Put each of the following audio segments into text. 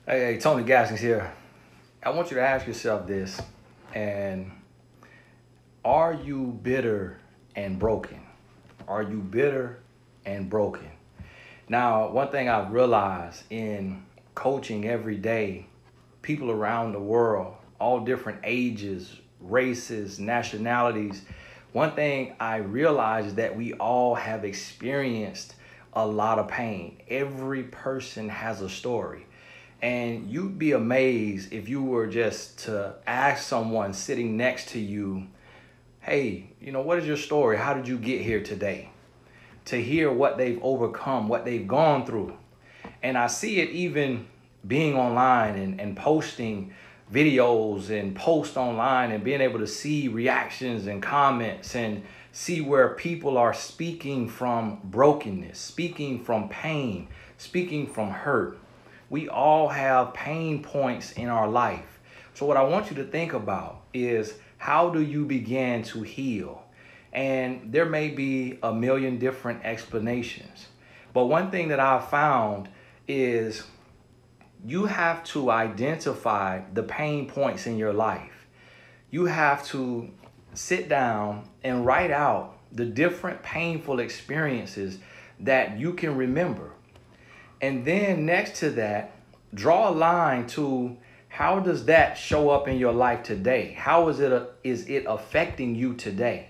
Hey, Tony Gaskins here. I want you to ask yourself this, and are you bitter and broken? Are you bitter and broken? Now, one thing I've realized in coaching every day, people around the world, all different ages, races, nationalities, one thing I realize is that we all have experienced a lot of pain. Every person has a story. And you'd be amazed if you were just to ask someone sitting next to you, hey, what is your story? How did you get here today? To hear what they've overcome, what they've gone through. And I see it even being online and posting videos and post online and being able to see reactions and comments and see where people are speaking from brokenness, speaking from pain, speaking from hurt. We all have pain points in our life. So what I want you to think about is, how do you begin to heal? And there may be a million different explanations. But one thing that I've found is you have to identify the pain points in your life. You have to sit down and write out the different painful experiences that you can remember. And then next to that, draw a line to how does that show up in your life today? How is it affecting you today?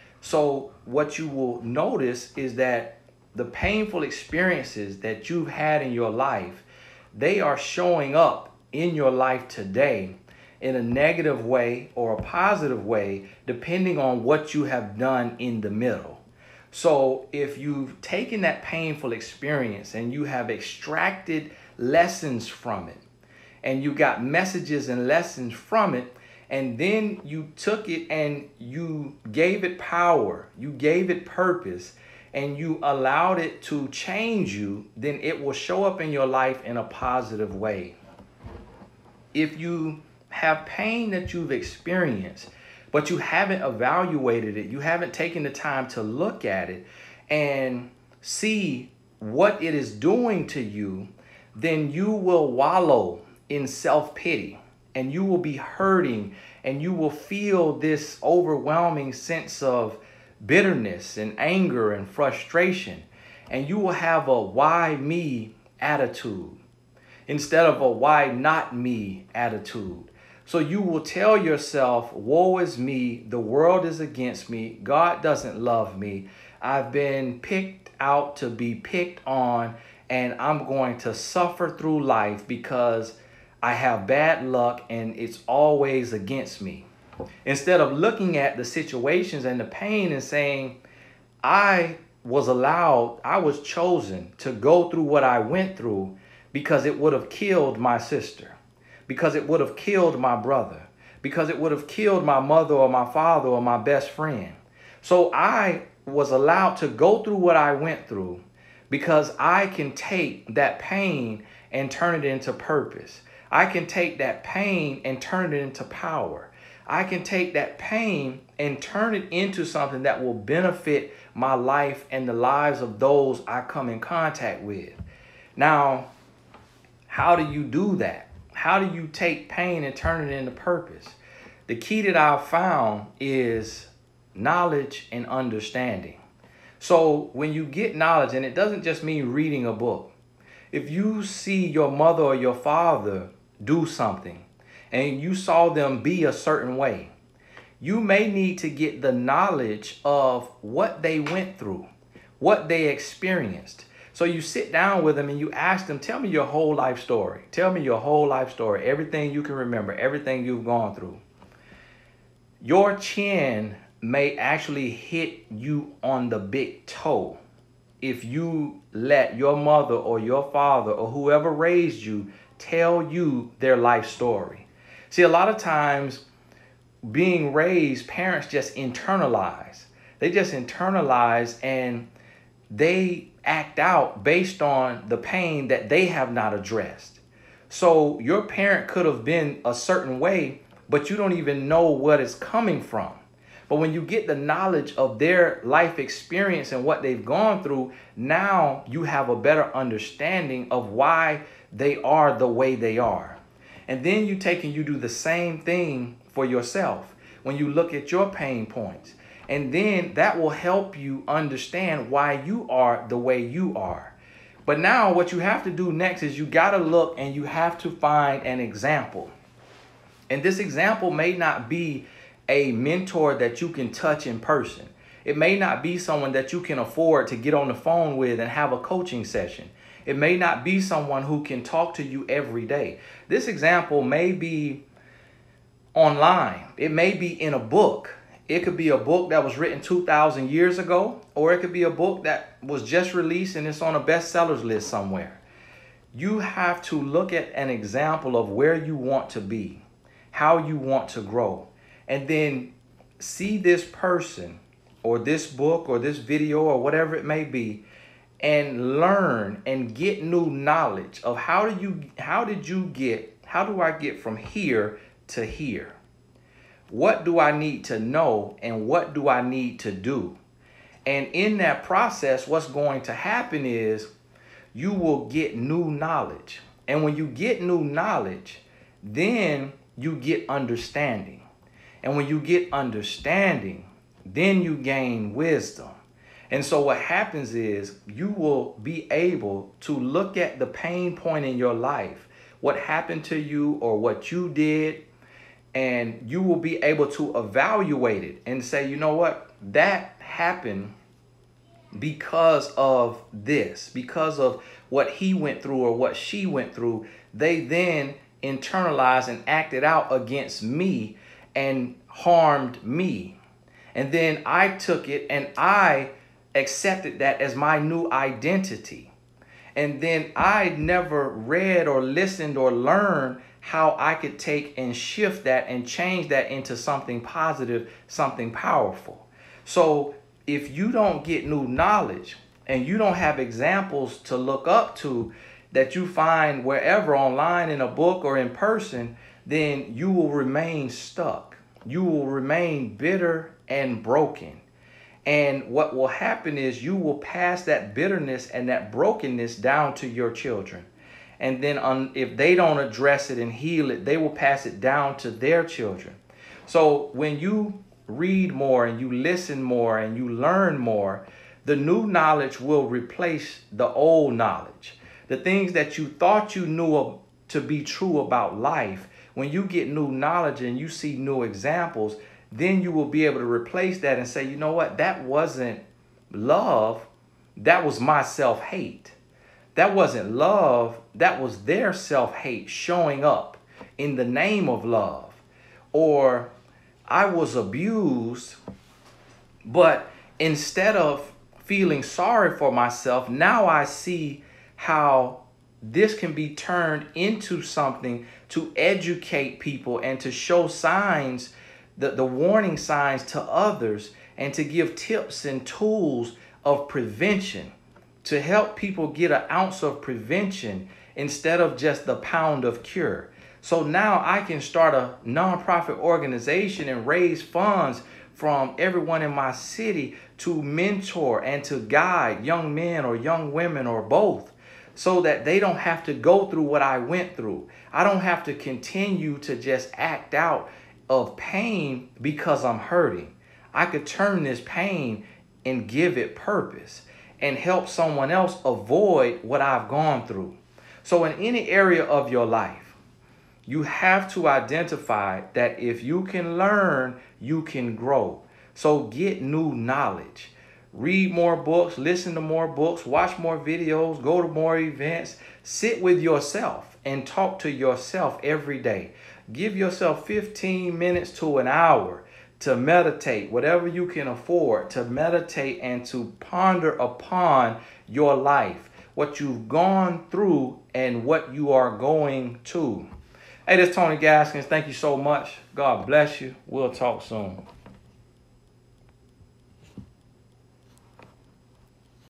So what you will notice is that the painful experiences that you've had in your life, they are showing up in your life today in a negative way or a positive way, depending on what you have done in the middle. So if you've taken that painful experience and you have extracted lessons from it, and you got messages and lessons from it, and then you took it and you gave it power, you gave it purpose, and you allowed it to change you, then it will show up in your life in a positive way. If you have pain that you've experienced, but you haven't evaluated it, you haven't taken the time to look at it and see what it is doing to you, then you will wallow in self-pity and you will be hurting and you will feel this overwhelming sense of bitterness and anger and frustration. And you will have a why me attitude instead of a why not me attitude. So you will tell yourself, woe is me, the world is against me, God doesn't love me, I've been picked out to be picked on, and I'm going to suffer through life because I have bad luck and it's always against me. Instead of looking at the situations and the pain and saying, I was chosen to go through what I went through because it would have killed my sister, because it would have killed my brother, because it would have killed my mother or my father or my best friend. So I was allowed to go through what I went through because I can take that pain and turn it into purpose. I can take that pain and turn it into power. I can take that pain and turn it into something that will benefit my life and the lives of those I come in contact with. Now, how do you do that? How do you take pain and turn it into purpose? The key that I've found is knowledge and understanding. So when you get knowledge, and it doesn't just mean reading a book. If you see your mother or your father do something and you saw them be a certain way, you may need to get the knowledge of what they went through, what they experienced. So you sit down with them and you ask them, tell me your whole life story. Tell me your whole life story, everything you can remember, everything you've gone through. Your chin may actually hit you on the big toe if you let your mother or your father or whoever raised you tell you their life story. See, a lot of times being raised, parents just internalize. They just internalize and they act out based on the pain that they have not addressed. So your parent could have been a certain way, but you don't even know what it's coming from. But when you get the knowledge of their life experience and what they've gone through, now you have a better understanding of why they are the way they are. And then you take and you do the same thing for yourself when you look at your pain points. And then that will help you understand why you are the way you are. But now what you have to do next is you got to look and you have to find an example. And this example may not be a mentor that you can touch in person. It may not be someone that you can afford to get on the phone with and have a coaching session. It may not be someone who can talk to you every day. This example may be online. It may be in a book. It could be a book that was written 2,000 years ago, or it could be a book that was just released and it's on a bestsellers list somewhere. You have to look at an example of where you want to be, how you want to grow, and then see this person or this book or this video or whatever it may be, and learn and get new knowledge of how do I get from here to here? What do I need to know and what do I need to do? And in that process, what's going to happen is you will get new knowledge. And when you get new knowledge, then you get understanding. And when you get understanding, then you gain wisdom. And so what happens is you will be able to look at the pain point in your life, what happened to you or what you did, and you will be able to evaluate it and say, you know what, that happened because of this, because of what he went through or what she went through. They then internalized and acted out against me and harmed me. And then I took it and I accepted that as my new identity. And then I never read or listened or learned how I could take and shift that and change that into something positive, something powerful. So if you don't get new knowledge and you don't have examples to look up to that you find wherever, online, in a book or in person, then you will remain stuck. You will remain bitter and broken. And what will happen is you will pass that bitterness and that brokenness down to your children. And then if they don't address it and heal it, they will pass it down to their children. So when you read more and you listen more and you learn more, the new knowledge will replace the old knowledge. The things that you thought you knew to be true about life, when you get new knowledge and you see new examples, then you will be able to replace that and say, you know what, that wasn't love, that was my self-hate. That wasn't love, that was their self-hate showing up in the name of love. Or I was abused, but instead of feeling sorry for myself, now I see how this can be turned into something to educate people and to show signs, the warning signs to others, and to give tips and tools of prevention, to help people get an ounce of prevention instead of just the pound of cure. So now I can start a nonprofit organization and raise funds from everyone in my city to mentor and to guide young men or young women or both, so that they don't have to go through what I went through. I don't have to continue to just act out of pain because I'm hurting. I could turn this pain and give it purpose and help someone else avoid what I've gone through. So in any area of your life, you have to identify that if you can learn, you can grow. So get new knowledge. Read more books, listen to more books, watch more videos, go to more events, sit with yourself and talk to yourself every day. Give yourself 15 minutes to an hour to meditate, whatever you can afford to meditate and to ponder upon your life, what you've gone through and what you are going to. Hey, this is Tony Gaskins. Thank you so much. God bless you. We'll talk soon.